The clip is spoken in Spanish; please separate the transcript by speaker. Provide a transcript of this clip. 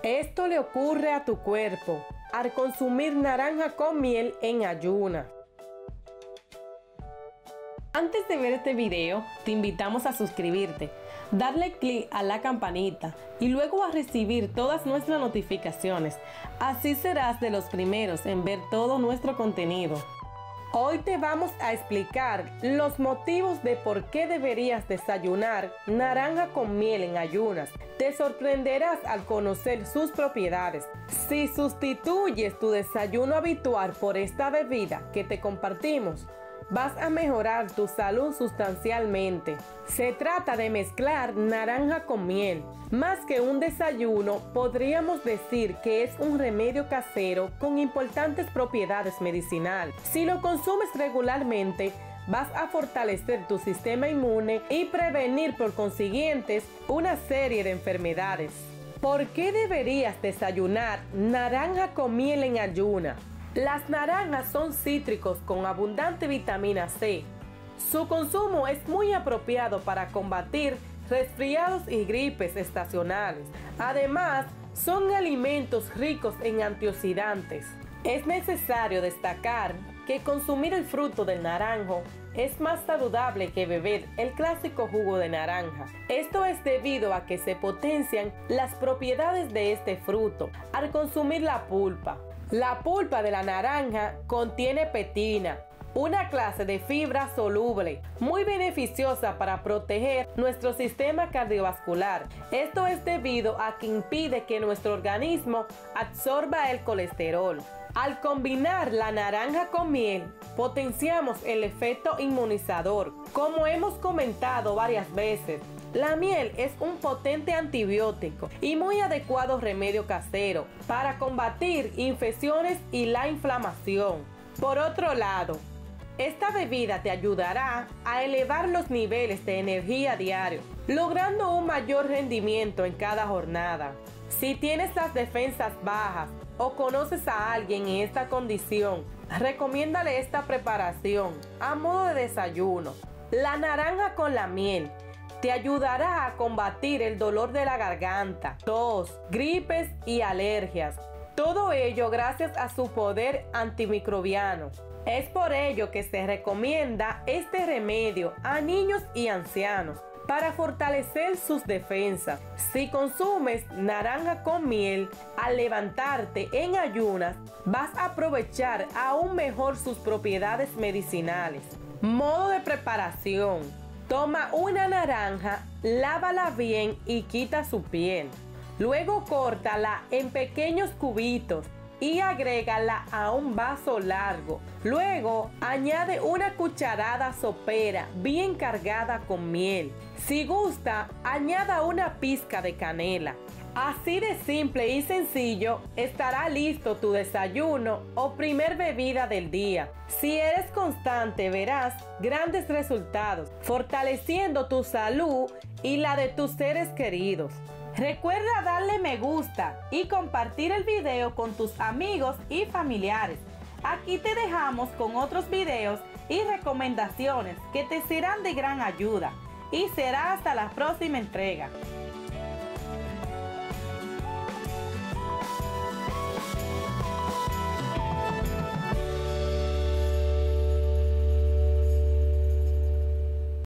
Speaker 1: Esto le ocurre a tu cuerpo al consumir naranja con miel en ayunas. Antes de ver este video, te invitamos a suscribirte, darle clic a la campanita y luego a recibir todas nuestras notificaciones. Así serás de los primeros en ver todo nuestro contenido. Hoy te vamos a explicar los motivos de por qué deberías desayunar naranja con miel en ayunas. Te sorprenderás al conocer sus propiedades. Si sustituyes tu desayuno habitual por esta bebida que te compartimos, vas a mejorar tu salud sustancialmente. Se trata de mezclar naranja con miel. Más que un desayuno, podríamos decir que es un remedio casero con importantes propiedades medicinales. Si lo consumes regularmente, vas a fortalecer tu sistema inmune y prevenir por consiguiente una serie de enfermedades. ¿Por qué deberías desayunar naranja con miel en ayunas? Las naranjas son cítricos con abundante vitamina C. Su consumo es muy apropiado para combatir resfriados y gripes estacionales. Además, son alimentos ricos en antioxidantes. Es necesario destacar que consumir el fruto del naranjo es más saludable que beber el clásico jugo de naranja. Esto es debido a que se potencian las propiedades de este fruto al consumir la pulpa. La pulpa de la naranja contiene pectina, una clase de fibra soluble muy beneficiosa para proteger nuestro sistema cardiovascular. Esto es debido a que impide que nuestro organismo absorba el colesterol. Al combinar la naranja con miel, potenciamos el efecto inmunizador. Como hemos comentado varias veces, la miel es un potente antibiótico y muy adecuado remedio casero para combatir infecciones y la inflamación. Por otro lado, esta bebida te ayudará a elevar los niveles de energía diario, logrando un mayor rendimiento en cada jornada. Si tienes las defensas bajas o conoces a alguien en esta condición, recomiéndale esta preparación a modo de desayuno. La naranja con la miel te ayudará a combatir el dolor de la garganta, tos, gripes y alergias. Todo ello gracias a su poder antimicrobiano. Es por ello que se recomienda este remedio a niños y ancianos para fortalecer sus defensas. Si consumes naranja con miel al levantarte en ayunas, vas a aprovechar aún mejor sus propiedades medicinales. Modo de preparación. Toma una naranja, lávala bien y quita su piel. Luego córtala en pequeños cubitos y agrégala a un vaso largo. Luego añade una cucharada sopera bien cargada con miel. Si gusta, añada una pizca de canela. Así de simple y sencillo estará listo tu desayuno o primer bebida del día. Si eres constante, verás grandes resultados, fortaleciendo tu salud y la de tus seres queridos. Recuerda darle me gusta y compartir el video con tus amigos y familiares. Aquí te dejamos con otros videos y recomendaciones que te serán de gran ayuda. Y será hasta la próxima entrega.